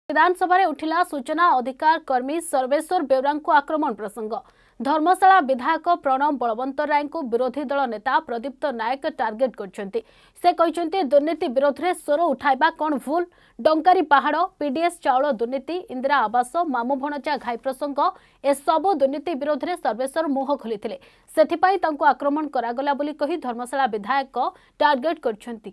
विधानसभा उठिला सूचना अधिकार कर्मी सर्वेश्वर बेउरा को आक्रमण प्रसंग। धर्मशाला विधायक प्रणव बलवंत राय को विरोधी दल नेता प्रदीप्त नायक टार्गेट करछंती। से कहछंती दुर्नीति विरोध में स्वर उठाइबा कौन भूल। डंकारी पहाड़ पीडीएस चाउल दुर्नीति इंदिरा आवास मामू भणजा घाई प्रसंग ए सबु दुर्नीति विरोध में सर्वेश्वर मुह खोलिथिले। सेथिपाई तांको आक्रमण करागला बोली कही धर्मशाला विधायक टार्गेट करछंती।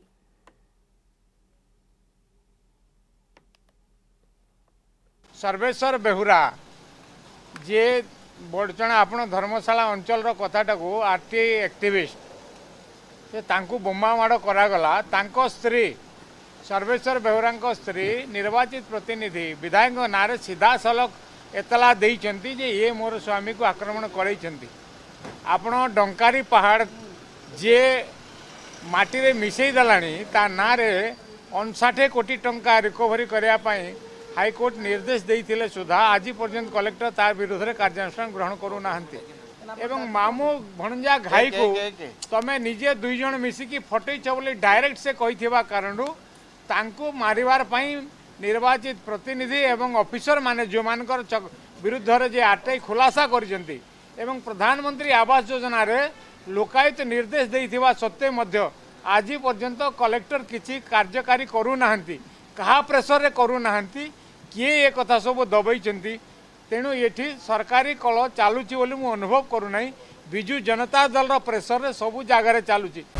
सर्वेश्वर बेहुरा जे बड़चणा आपण धर्मशाला अंचल कथाटा को आरटीआई एक्टिविस्ट से तांकू बोमा माड़ करागला। तांको स्त्री सर्वेश्वर बेहुरा स्त्री निर्वाचित प्रतिनिधि विधायक नारे सीधा सलख एतला देइचंती जे ये मोर स्वामी को आक्रमण करैचंती। आपण डंकारी पहाड़ जे माटी रे मिसई दलानी ता नारे 59 कोटी टंका रिकवरी करिया पई हाईकोर्ट निर्देश देइथिले सुधा आज पर्यंत कलेक्टर तार विरोध में कार्यानुष्ठान ग्रहण करू नाहंती। एवं मामू भणजा घाई को तमे निजे दुई जण मिसिकी फटैछ बोली डायरेक्ट से कहिथिबा कारणु तांको मारिवार पई निर्वाचित प्रतिनिधि एवं ऑफिसर माने जो मानकर विरुद्ध रे जे आरटीआई खुलासा करिसंती एवं प्रधानमंत्री आवास योजना रे लोकायुक्त निर्देश देइथिबा सत्ते मध्य आज पर्यंत कलेक्टर किछि कार्यकारी करू नाहंती। कहा प्रेसर रे करू नाहंती किए ये कथा सब दबाई। तेणु ये सरकारी कल चलुची बोली मु अनुभव करूना। विजु जनता दल प्रेसर रे सबू जगार चलुची।